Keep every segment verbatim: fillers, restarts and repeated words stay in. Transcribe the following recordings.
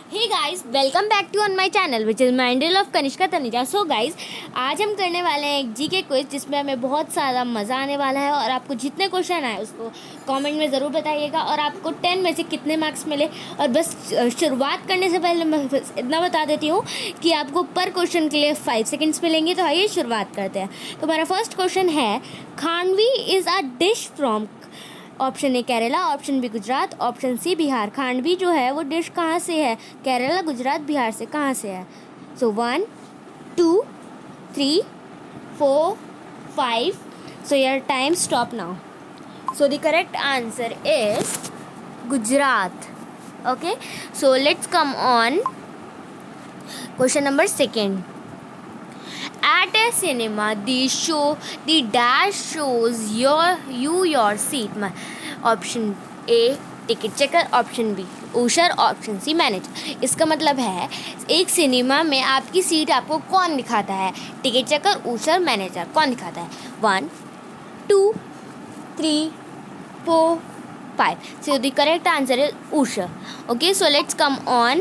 Hey guys, welcome back to on my channel which is mindle of Kanishka Tanuja. So guys, आज हम करने वाले हैं एक जीके क्विज जिसमें हमें बहुत सारा मज़ा आने वाला है। और आपको जितने क्वेश्चन आए उसको कमेंट में ज़रूर बताइएगा और आपको टेन में से कितने मार्क्स मिले। और बस शुरुआत करने से पहले मैं बस इतना बता देती हूँ कि आपको पर क्वेश्चन के लिए फाइव सेकेंड्स मिलेंगे। तो आइए शुरुआत करते हैं। तो हमारा फर्स्ट क्वेश्चन है, khandvi is a dish from option A Kerala, option B Gujarat, option C Bihar. Khandvi जो है वो डिश कहाँ से है? केरला, गुजरात, बिहार से कहाँ से है? So one two three four five so your time stop now. So the correct answer is Gujarat. Okay, so let's come on question number second. At a cinema, the show the dash shows your you your seat. Option A ticket checker, option B usher, option C manager. इसका मतलब है एक cinema में आपकी seat आपको कौन दिखाता है? Ticket checker, usher, manager. कौन दिखाता है? One two three four five. So the correct answer is usher. Okay, so let's come on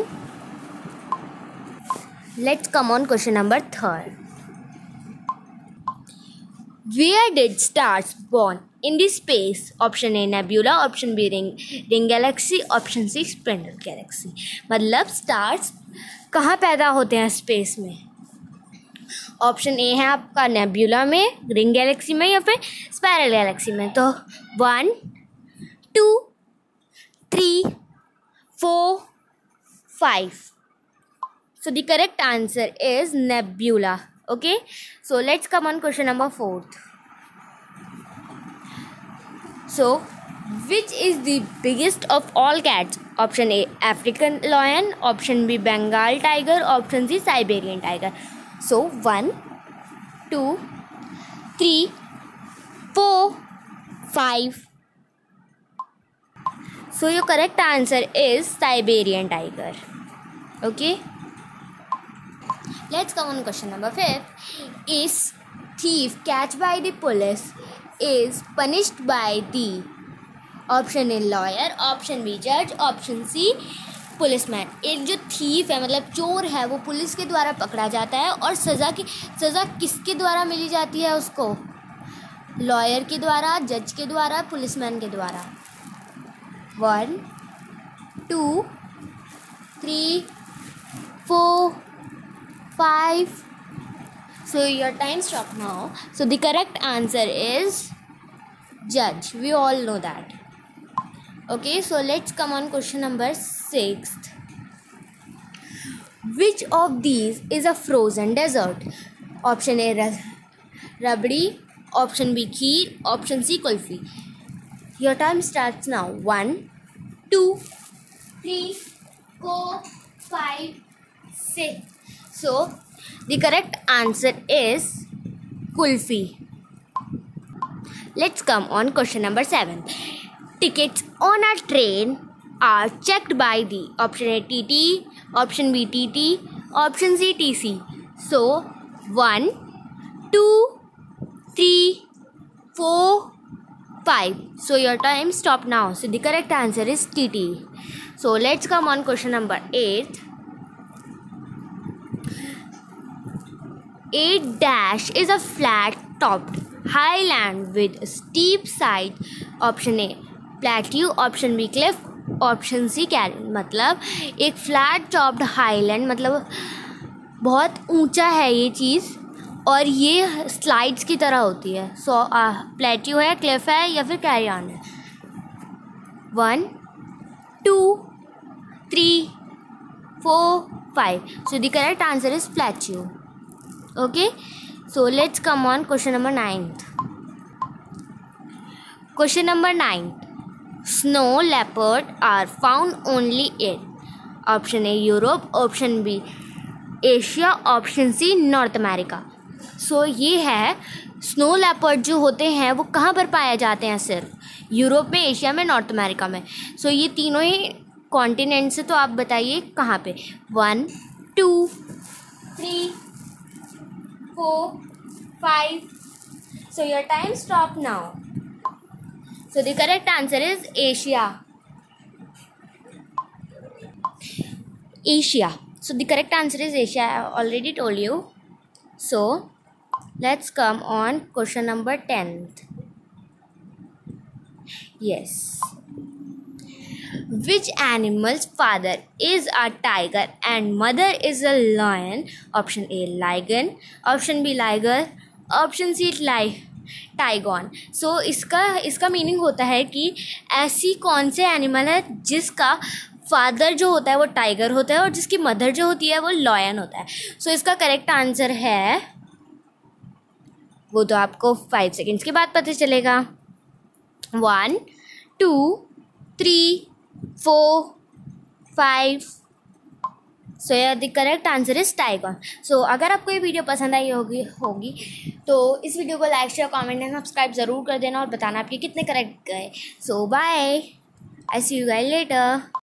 let's come on question number third. Where did stars born in the space? Option A nebula, option B ring ring galaxy, option C spiral galaxy. मतलब stars कहाँ पैदा होते हैं space में? Option A है आपका nebula में, ring Galaxy में या फिर स्पाइरल गैलेक्सी में. तो one two three four five. So the correct answer is nebula. Okay, so let's come on question number fourth. So, which is the biggest of all cats? Option A African lion, option B Bengal tiger, option C Siberian tiger. So one, two, three, four, five. So your correct answer is Siberian tiger. Okay. Let's come on question number five. Is thief catched by the police is punished by the option A lawyer, option B judge, option C policeman. एक जो thief है मतलब चोर है वो police के द्वारा पकड़ा जाता है और सज़ा की सज़ा किसके द्वारा मिली जाती है उसको? लॉयर के द्वारा, जज के द्वारा, पुलिसमैन के द्वारा. One two three four five. So your time stop now. So the correct answer is judge. We all know that. Okay, so let's come on question number sixth. Which of these is a frozen dessert? Option A rabdi, option B kheer, option C kulfi. Your time starts now. One, two, three, four, five, six. So, the correct answer is kulfi. Let's come on question number seven. Tickets on a train are checked by the option A T T, option B T T, option C T C. So, one, two, three, four, five. So, your time stop now. So, the correct answer is T T. So, let's come on question number eight. A dash is a flat-topped highland with steep side. Option A plateau, option B cliff, option C canyon. मतलब एक flat topped highland मतलब बहुत ऊंचा है ये चीज़ और ये slides की तरह होती है. सो प्लेट्यू है, क्लिफ है या फिर कैरियन है. One two three four five. So the correct answer is plateau. Okay, so let's come on question number ninth. Question number nine. Snow leopard are found only in option A Europe, option B Asia, option C North America. So ये है snow leopard जो होते हैं वो कहाँ पर पाए जाते हैं? सिर्फ यूरोप में, एशिया में, नॉर्थ अमेरिका में. सो so ये तीनों ही कॉन्टिनेंट से. तो आप बताइए कहाँ पे? One two three four, five. So your time stop now. So the correct answer is Asia. Asia. So the correct answer is Asia. I have already told you. So let's come on question number tenth. Yes. Which animal's father is a tiger and mother is a lion? Option A lion, option B liger, option C tigon. So इसका इसका meaning होता है कि ऐसी कौन से animal है जिसका फादर जो होता है वो टाइगर होता है और जिसकी मदर जो होती है वो लॉयन होता है. सो so, इसका करेक्ट आंसर है, वो तो आपको फाइव सेकेंड्स के बाद पता चलेगा. One two three four five. So यार the correct answer is tigon. सो अगर आपको ये वीडियो पसंद आई होगी होगी तो इस वीडियो को like share comment and subscribe ज़रूर कर देना और बताना आपके कितने करेक्ट गए. So bye, I see you guys letter.